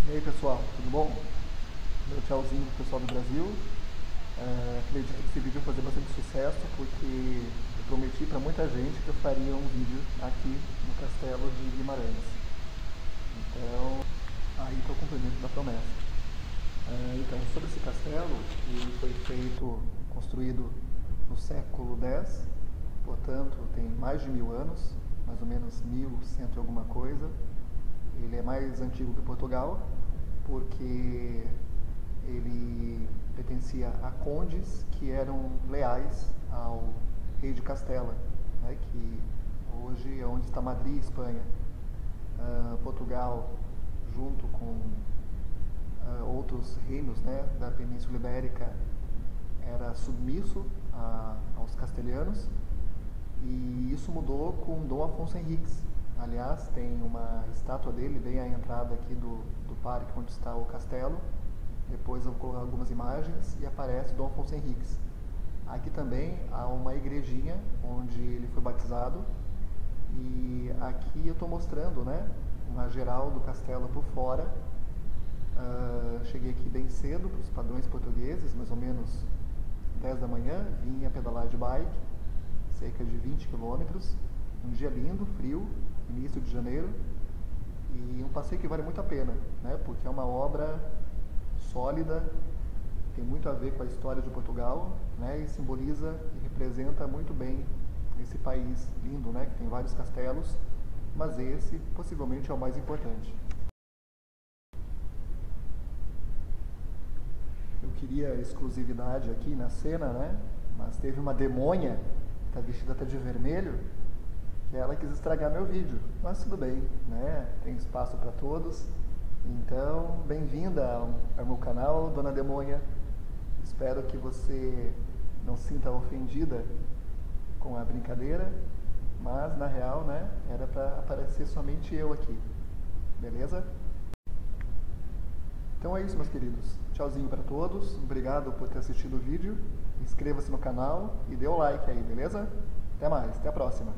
E aí pessoal, tudo bom? Meu tchauzinho pro pessoal do Brasil. Acredito que esse vídeo vai fazer bastante sucesso porque eu prometi para muita gente que eu faria um vídeo aqui no Castelo de Guimarães. Então, aí está o cumprimento da promessa. Então, sobre esse castelo, ele foi construído no século X, portanto tem mais de 1000 anos, mais ou menos 1100 e alguma coisa. Ele é mais antigo que Portugal, porque ele pertencia a condes que eram leais ao rei de Castela, né, que hoje é onde está Madrid, Espanha. Portugal, junto com outros reinos, né, da Península Ibérica, era submisso aos castelhanos, e isso mudou com Dom Afonso Henriques. Aliás, tem uma estátua dele bem à entrada aqui do parque onde está o castelo. Depois eu vou colocar algumas imagens e aparece Dom Afonso Henriques. Aqui também há uma igrejinha onde ele foi batizado, e aqui eu estou mostrando, né, uma geral do castelo por fora. Cheguei aqui bem cedo para os padrões portugueses, mais ou menos 10 da manhã, vim a pedalar de bike, cerca de 20 quilômetros, um dia lindo, frio, início de janeiro, e um passeio que vale muito a pena, né, porque é uma obra sólida, tem muito a ver com a história de Portugal, né, e simboliza e representa muito bem esse país lindo, né, que tem vários castelos, mas esse possivelmente é o mais importante. Eu queria exclusividade aqui na cena, né, mas teve uma demônia, que está vestida até de vermelho, que ela quis estragar meu vídeo, mas tudo bem, né, tem espaço para todos. Então, bem-vinda ao meu canal, Dona Demônia. Espero que você não se sinta ofendida com a brincadeira, mas na real, né, era para aparecer somente eu aqui, beleza? Então é isso, meus queridos. Tchauzinho para todos, obrigado por ter assistido o vídeo, inscreva-se no canal e dê o like aí, beleza? Até mais, até a próxima!